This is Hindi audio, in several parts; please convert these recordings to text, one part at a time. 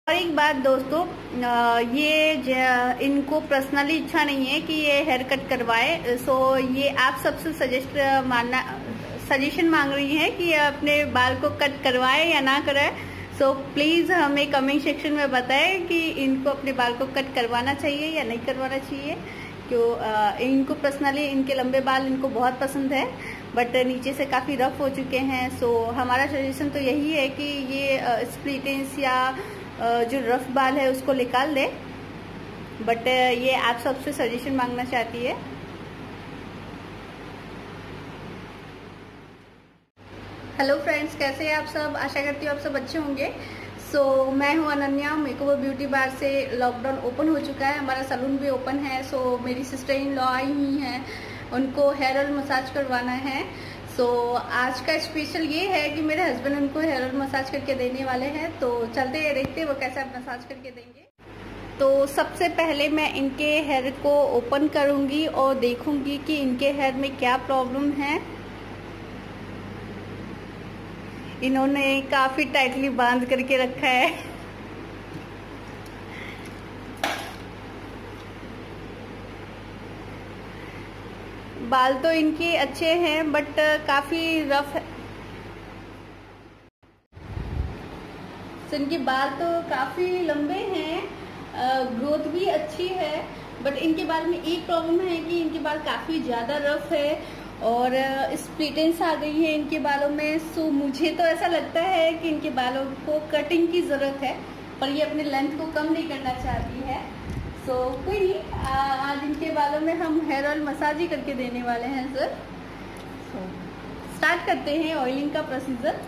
और एक बात दोस्तों, इनको पर्सनली इच्छा नहीं है कि ये हेयर कट करवाए। सो ये आप सबसे सजेशन मांग रही हैं कि अपने बाल को कट करवाए या ना कराए। सो प्लीज हमें कमेंट सेक्शन में बताएं कि इनको अपने बाल को कट करवाना चाहिए या नहीं करवाना चाहिए। क्यों इनको पर्सनली इनके लंबे बाल इनको बहुत पसंद है, बट नीचे से काफ़ी रफ हो चुके हैं। सो हमारा सजेशन तो यही है कि ये स्प्लिट एंड्स या जो रफ बाल है उसको निकाल दे, बट ये आप सबसे सजेशन मांगना चाहती है। हेलो फ्रेंड्स, कैसे हैं आप सब? आशा करती हूँ आप सब अच्छे होंगे। सो मैं हूँ अनन्या, मेकओवर ब्यूटी बार से लॉकडाउन ओपन हो चुका है, हमारा सैलून भी ओपन है। सो मेरी सिस्टर इन लॉ आई हुई हैं, उनको हेयर ऑयल मसाज करवाना है। सो आज का स्पेशल ये है कि मेरे हस्बैंड उनको हेयर ऑयल मसाज करके देने वाले हैं। तो चलते हैं, देखते हैं वो कैसे मसाज करके देंगे। तो सबसे पहले मैं इनके हेयर को ओपन करूंगी और देखूंगी कि इनके हेयर में क्या प्रॉब्लम है। इन्होंने काफी टाइटली बांध करके रखा है। बाल तो इनके अच्छे हैं, बट काफी रफ है। तो इनके बाल तो काफी लंबे हैं, ग्रोथ भी अच्छी है, बट इनके बाल में एक प्रॉब्लम है कि इनके बाल काफी ज्यादा रफ है और स्प्लिटेंस आ गई है इनके बालों में। सो मुझे तो ऐसा लगता है कि इनके बालों को कटिंग की जरूरत है, पर ये अपने लेंथ को कम नहीं करना चाहती है। सो कोई नहीं, आज इनके बालों में हम हेयर ऑयल मसाज ही करके देने वाले हैं सर। स्टार्ट करते हैं ऑयलिंग का प्रोसीजर।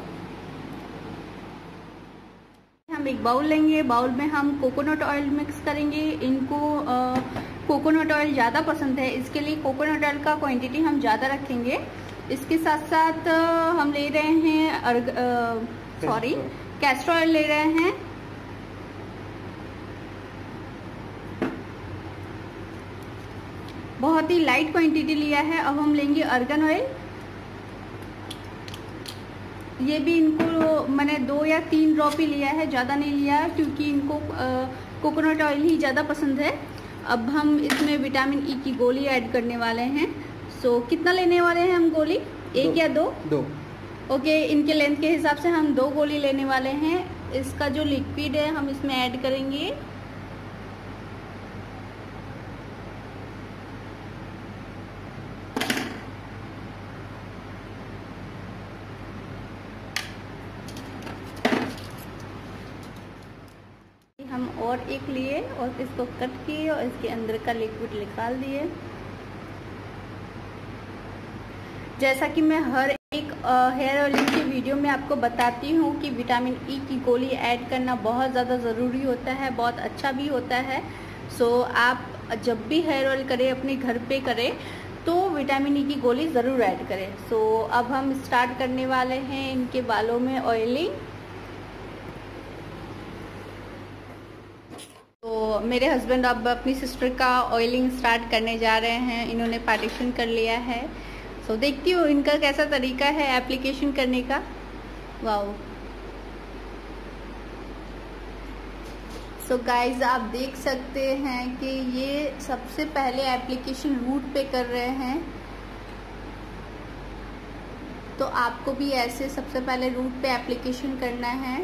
हम एक बाउल लेंगे, बाउल में हम कोकोनट ऑयल मिक्स करेंगे। इनको कोकोनट ऑयल ज़्यादा पसंद है, इसके लिए कोकोनट ऑयल का क्वांटिटी हम ज़्यादा रखेंगे। इसके साथ साथ हम ले रहे हैं कैस्टर ऑयल ले रहे हैं। बहुत ही लाइट क्वांटिटी लिया है। अब हम लेंगे अर्गन ऑयल। ये भी इनको मैंने 2 या 3 ड्रॉप ही लिया है, ज़्यादा नहीं लिया है, क्योंकि इनको कोकोनट ऑयल ही ज़्यादा पसंद है। अब हम इसमें विटामिन ई की गोली ऐड करने वाले हैं। सो कितना लेने वाले हैं हम गोली? 1 या 2? 2। ओके, इनके लेंथ के हिसाब से हम 2 गोली लेने वाले हैं। इसका जो लिक्विड है हम इसमें ऐड करेंगे। हम और एक लिए और इसको कट किए और इसके अंदर का लिक्विड निकाल दिए। जैसा कि मैं हर एक हेयर ऑयलिंग की वीडियो में आपको बताती हूँ कि विटामिन ई की गोली ऐड करना बहुत ज़्यादा ज़रूरी होता है, बहुत अच्छा भी होता है। सो आप जब भी हेयर ऑयल करें, अपने घर पे करें, तो विटामिन ई की गोली ज़रूर ऐड करें। सो अब हम स्टार्ट करने वाले हैं इनके बालों में ऑयलिंग। तो मेरे हस्बैंड अब अपनी सिस्टर का ऑयलिंग स्टार्ट करने जा रहे हैं। इन्होंने पार्टीशन कर लिया है। सो देखती हूँ इनका कैसा तरीका है एप्लीकेशन करने का। वाओ। सो गाइज, आप देख सकते हैं कि ये सबसे पहले एप्लीकेशन रूट पे कर रहे हैं। तो आपको भी ऐसे सबसे पहले रूट पे एप्लीकेशन करना है।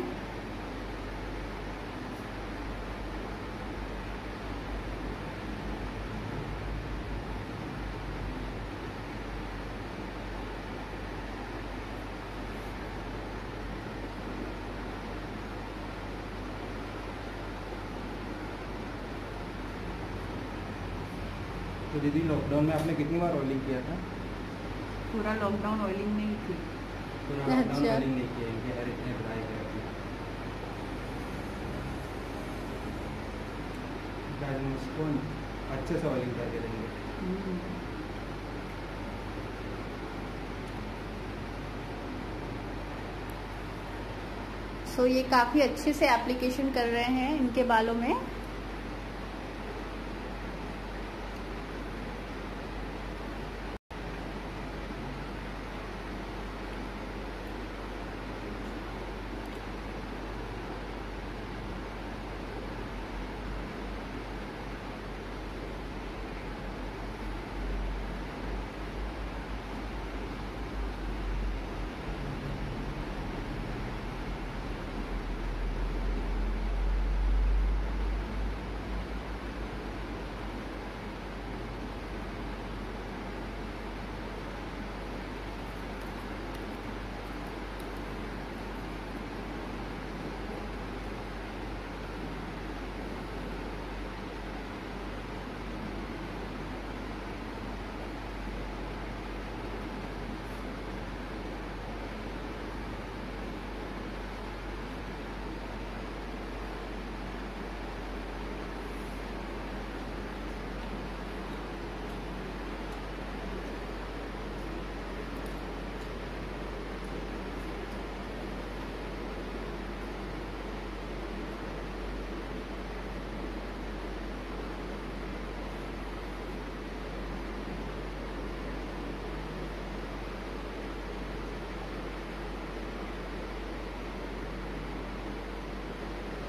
तो दीदी, लॉकडाउन में आपने कितनी बार ऑयलिंग किया था? पूरा लॉकडाउन ऑयलिंग नहीं थी। पूरा लॉकडाउन ऑयलिंग नहीं किया, इनके हेयर इतने ड्राई गए थे। इसको अच्छे से ऑयलिंग करके देंगे। सो ये काफ़ी अच्छे से एप्लीकेशन कर रहे हैं इनके बालों में।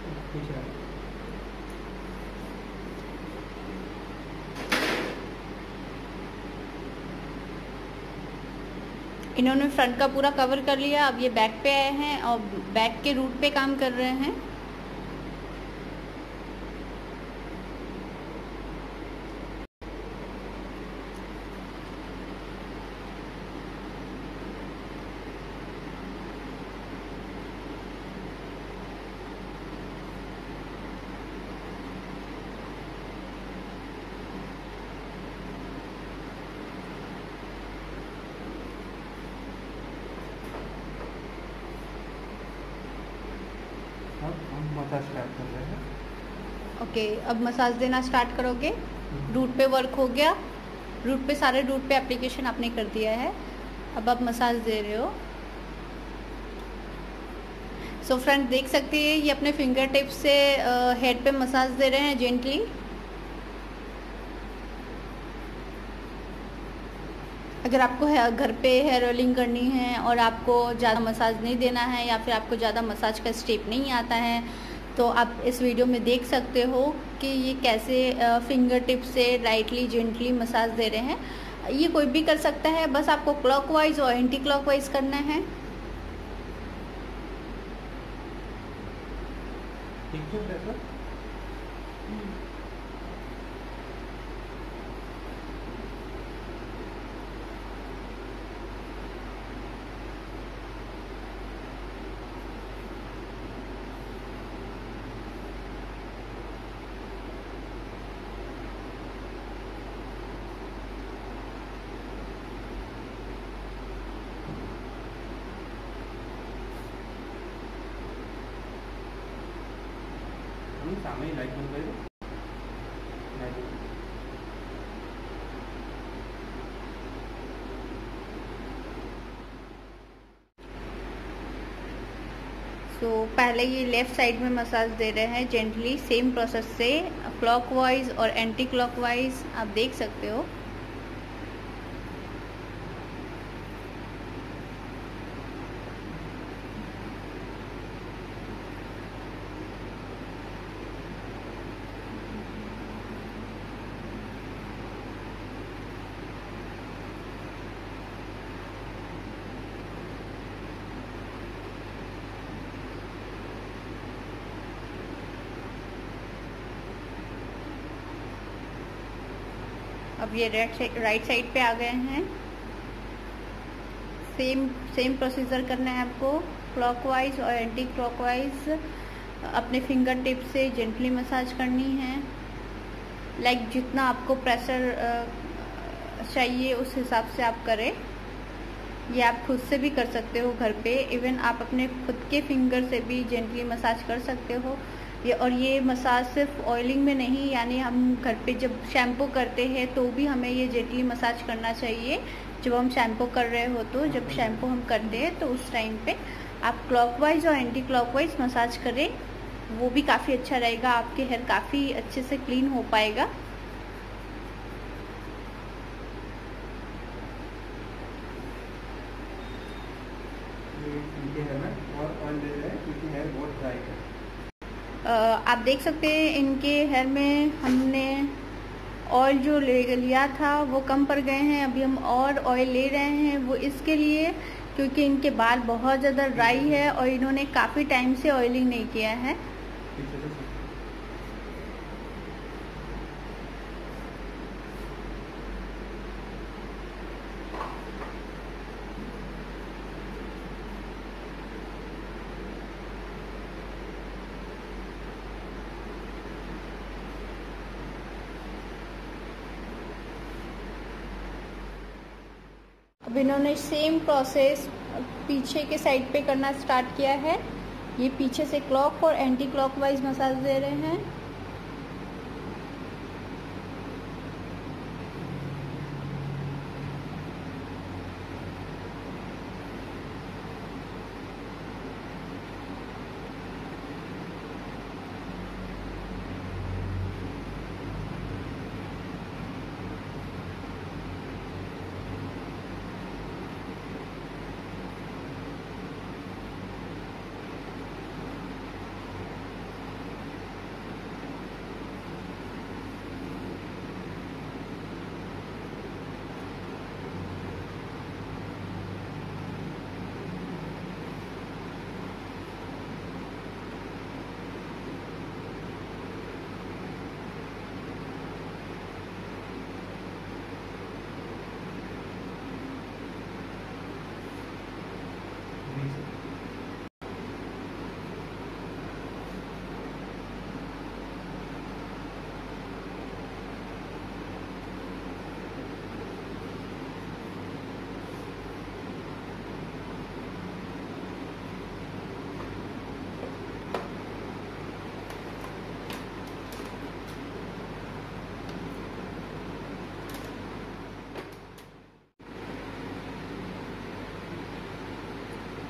पीछे आ। इन्होंने फ्रंट का पूरा कवर कर लिया, अब ये बैक पे आए हैं और बैक के रूट पे काम कर रहे हैं। अब हम मसाज स्टार्ट कर रहे हैं। ओके, अब मसाज देना स्टार्ट करोगे। रूट पे वर्क हो गया, रूट पे सारे रूट पे एप्लीकेशन आपने कर दिया है, अब आप मसाज दे रहे हो। सो फ्रेंड देख सकते हैं ये अपने फिंगर टिप से हेड पे मसाज दे रहे हैं जेंटली। अगर आपको घर पे हेयर ऑयलिंग करनी है और आपको ज़्यादा मसाज नहीं देना है या फिर आपको ज़्यादा मसाज का स्टेप नहीं आता है, तो आप इस वीडियो में देख सकते हो कि ये कैसे फिंगर टिप से राइटली जेंटली मसाज दे रहे हैं। ये कोई भी कर सकता है, बस आपको क्लॉकवाइज और एंटी क्लॉकवाइज करना है। ठीक है सर। सामने लाइट बंद कर दो। सो पहले ये लेफ़्ट साइड में मसाज दे रहे हैं जेंटली, सेम प्रोसेस से क्लॉकवाइज और एंटी क्लॉकवाइज आप देख सकते हो। अब ये राइट साइड पे आ गए हैं। सेम प्रोसीजर करना है आपको, क्लॉकवाइज और एंटी क्लॉकवाइज अपने फिंगर टिप से जेंटली मसाज करनी है। लाइक जितना आपको प्रेशर चाहिए उस हिसाब से आप करें। ये आप खुद से भी कर सकते हो घर पे, इवन आप अपने खुद के फिंगर से भी जेंटली मसाज कर सकते हो। ये मसाज सिर्फ ऑयलिंग में नहीं, यानी हम घर पे जब शैम्पू करते हैं तो भी हमें ये जेंटली मसाज करना चाहिए। जब हम शैम्पू कर रहे हो तो जब शैम्पू हम करते हैं तो उस टाइम पे आप क्लॉकवाइज और एंटी क्लॉकवाइज मसाज करें, वो भी काफ़ी अच्छा रहेगा। आपके हेयर काफ़ी अच्छे से क्लीन हो पाएगा। इनके हेयर में और ऑयल ले रहे हैं क्योंकि हेयर बहुत ड्राई है। आप देख सकते हैं इनके हेयर में हमने ऑयल जो लिया था वो कम पड़ गए हैं। अभी हम और ऑयल ले रहे हैं, वो इसके लिए क्योंकि इनके बाल बहुत ज़्यादा ड्राई है और इन्होंने काफ़ी टाइम से ऑयलिंग नहीं किया है। अब इन्होंने सेम प्रोसेस पीछे के साइड पे करना स्टार्ट किया है। ये पीछे से क्लॉक और एंटी क्लॉकवाइज मसाज दे रहे हैं।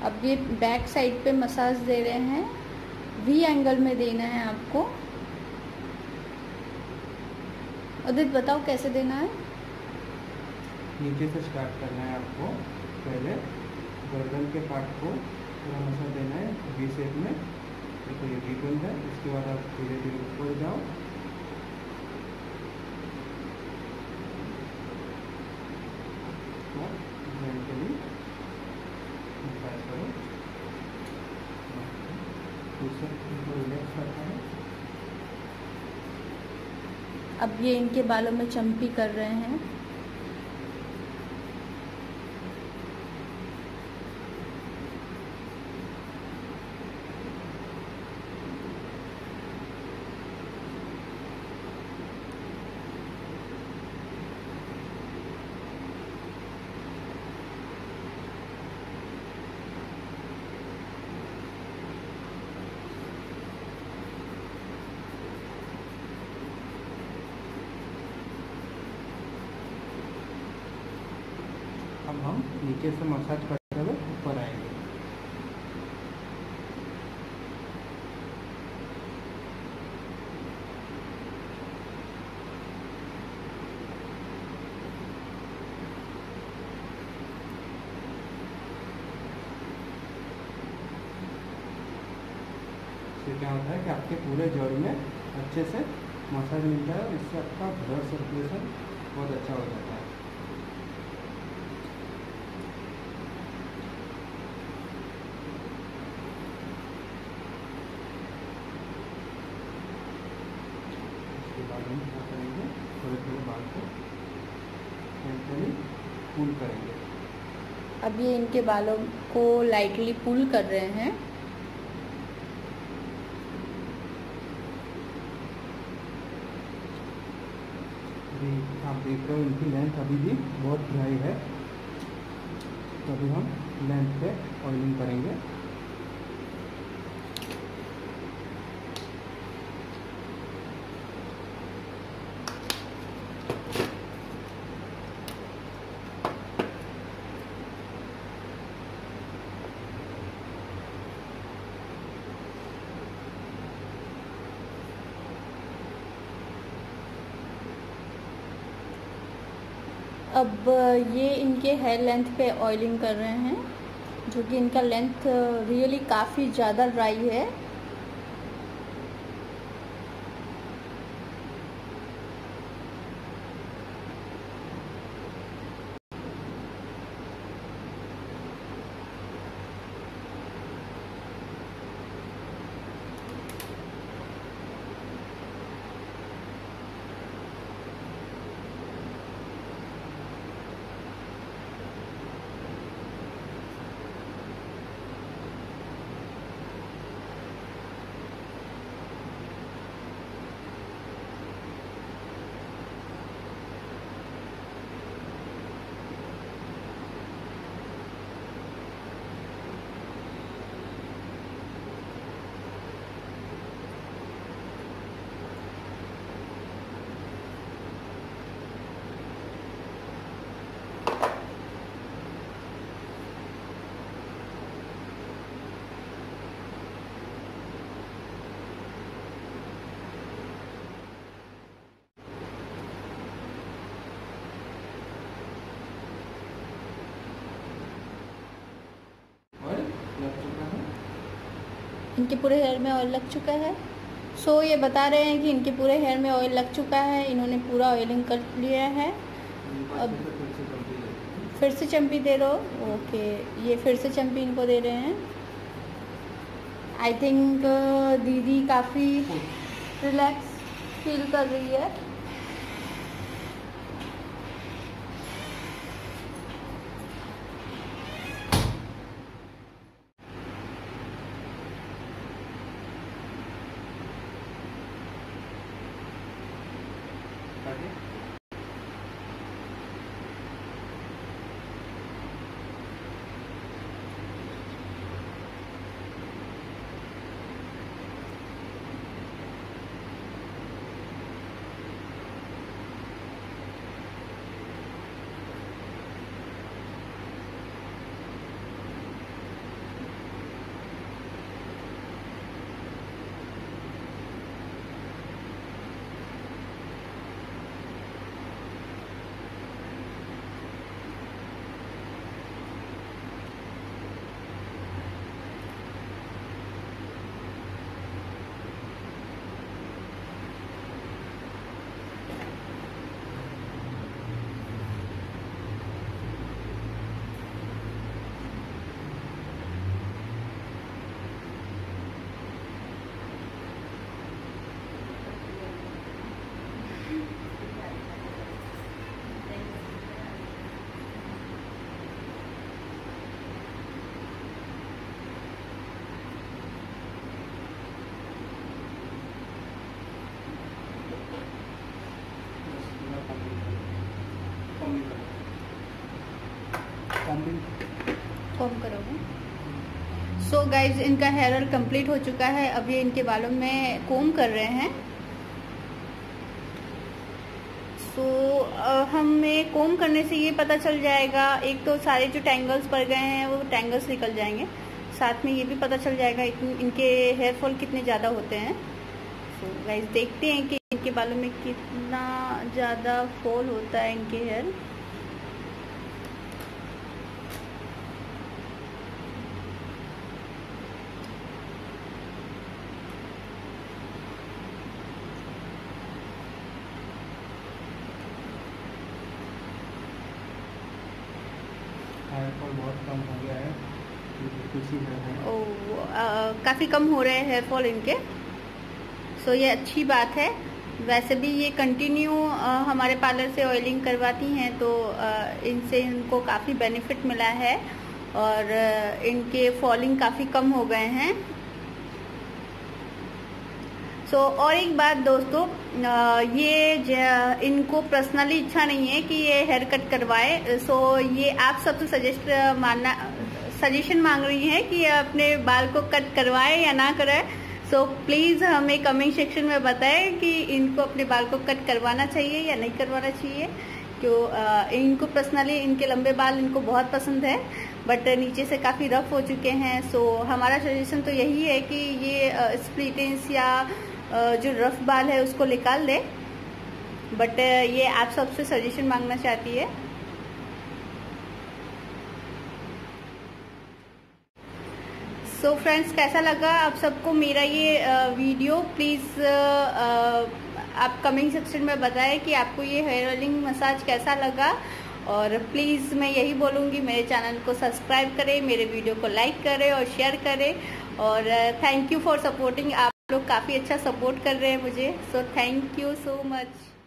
अब ये बैक साइड पे मसाज दे रहे हैं, वी एंगल में देना है आपको। उदित बताओ कैसे देना है। नीचे से स्टार्ट करना है आपको। पहले गर्दन के पार्ट को पूरा मसाज देना है वी शेप में। देखो ये वी बंद है। उसके बाद आप धीरे धीरे ऊपर जाओ। जेंटली मसाज करो। रिलैक्स करता है। अब ये इनके बालों में चम्पी कर रहे हैं। अब हम नीचे से मसाज करते हुए ऊपर आएंगे। इससे क्या होता है कि आपके पूरे जड़ में अच्छे से मसाज मिलता है और इससे आपका ब्लड सर्कुलेशन बहुत अच्छा हो जाता है। बाद हम क्या करेंगे, थोड़े थोड़े बाल को जेंटली पुल करेंगे। अब ये इनके बालों को लाइटली पुल कर रहे हैं। अभी आप देख रहे हो इनकी लेंथ अभी भी बहुत ड्राई है, तो अभी हम लेंथ पे ऑयलिंग करेंगे। अब ये इनके हेयर लेंथ पे ऑयलिंग कर रहे हैं, जो कि इनका लेंथ रियली काफ़ी ज़्यादा ड्राई है। इनके पूरे हेयर में ऑयल लग चुका है। सो ये बता रहे हैं कि इनके पूरे हेयर में ऑयल लग चुका है, इन्होंने पूरा ऑयलिंग कर लिया है। अब फिर से चम्पी दे रहे हो? ओके, ये फिर से चम्पी इनको दे रहे हैं। आई थिंक दीदी काफ़ी रिलैक्स फील कर रही है। गाइज इनका हेयर ऑयल कंप्लीट हो चुका है। अब ये इनके बालों में कोम कर रहे हैं। सो हमें कोम करने से ये पता चल जाएगा, एक तो सारे जो टैंगल्स पड़ गए हैं वो टैंगल्स निकल जाएंगे, साथ में ये भी पता चल जाएगा इनके हेयर फॉल कितने ज़्यादा होते हैं। सो गाइज देखते हैं कि इनके बालों में कितना ज़्यादा फॉल होता है इनके हेयर। हेयर फॉल बहुत कम हो गया है, खुशी है। काफ़ी कम हो रहे हैं हेयर फॉल इनके। सो ये अच्छी बात है। वैसे भी ये कंटिन्यू हमारे पार्लर से ऑयलिंग करवाती हैं, तो इनसे इनको काफ़ी बेनिफिट मिला है और इनके फॉलिंग काफ़ी कम हो गए हैं। और एक बात दोस्तों, ये इनको पर्सनली इच्छा नहीं है कि ये हेयर कट करवाए। ये आप सबसे सजेशन मांग रही हैं कि अपने बाल को कट करवाए या ना कराए। प्लीज़ हमें कमेंट सेक्शन में बताएं कि इनको अपने बाल को कट करवाना चाहिए या नहीं करवाना चाहिए। इनको पर्सनली इनके लंबे बाल इनको बहुत पसंद है, बट नीचे से काफ़ी रफ हो चुके हैं। हमारा सजेशन तो यही है कि ये स्प्लिट एंड्स या जो रफ बाल है उसको निकाल दे, बट ये आप सबसे सजेशन मांगना चाहती है। फ्रेंड्स, कैसा लगा आप सबको मेरा ये वीडियो? प्लीज़ आप कमेंट सेक्शन में बताएं कि आपको ये हेयर ऑयलिंग मसाज कैसा लगा। और प्लीज़ मैं यही बोलूँगी, मेरे चैनल को सब्सक्राइब करें, मेरे वीडियो को लाइक करें और शेयर करें। और थैंक यू फॉर सपोर्टिंग। आप लोग काफ़ी अच्छा सपोर्ट कर रहे हैं मुझे, थैंक यू सो मच।